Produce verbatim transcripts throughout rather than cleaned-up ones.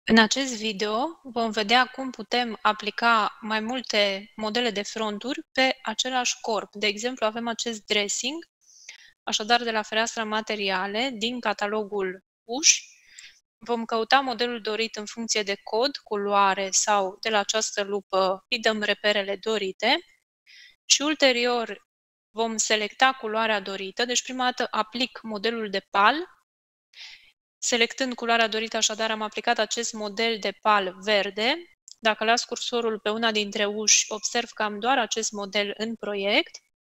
În acest video vom vedea cum putem aplica mai multe modele de fronturi pe același corp. De exemplu, avem acest dressing, așadar de la fereastra materiale, din catalogul uși, vom căuta modelul dorit în funcție de cod, culoare sau de la această lupă îi dăm reperele dorite și ulterior vom selecta culoarea dorită, deci prima dată aplic modelul de pal. Selectând culoarea dorită, așadar, am aplicat acest model de pal verde. Dacă las cursorul pe una dintre uși, observ că am doar acest model în proiect,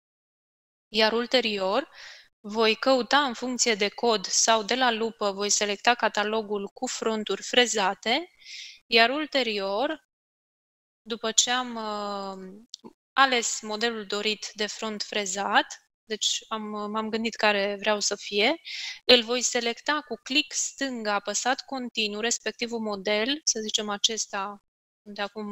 iar ulterior voi căuta în funcție de cod sau de la lupă, voi selecta catalogul cu fronturi frezate, iar ulterior, după ce am uh, ales modelul dorit de front frezat, deci am, m-am gândit care vreau să fie, îl voi selecta cu click stânga apăsat continuu, respectivul model, să zicem acesta, unde acum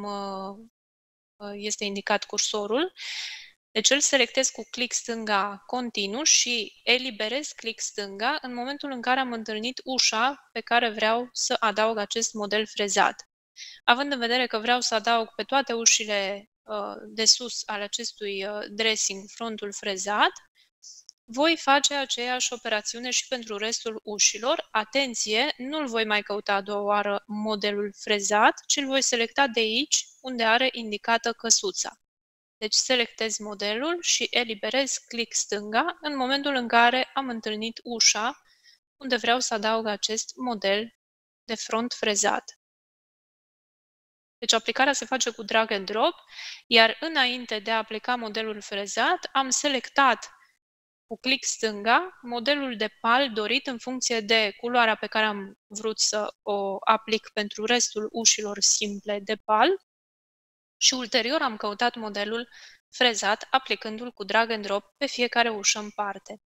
este indicat cursorul. Deci îl selectez cu click stânga continuu și eliberez click stânga în momentul în care am întâlnit ușa pe care vreau să adaug acest model frezat. Având în vedere că vreau să adaug pe toate ușile de sus ale acestui dressing frontul frezat, voi face aceeași operațiune și pentru restul ușilor. Atenție, nu-l voi mai căuta a doua oară modelul frezat, ci îl voi selecta de aici, unde are indicată căsuța. Deci selectez modelul și eliberez click stânga în momentul în care am întâlnit ușa unde vreau să adaug acest model de front frezat. Deci aplicarea se face cu drag and drop, iar înainte de a aplica modelul frezat, am selectat cu click stânga modelul de pal dorit în funcție de culoarea pe care am vrut să o aplic pentru restul ușilor simple de pal și ulterior am căutat modelul frezat aplicându-l cu drag and drop pe fiecare ușă în parte.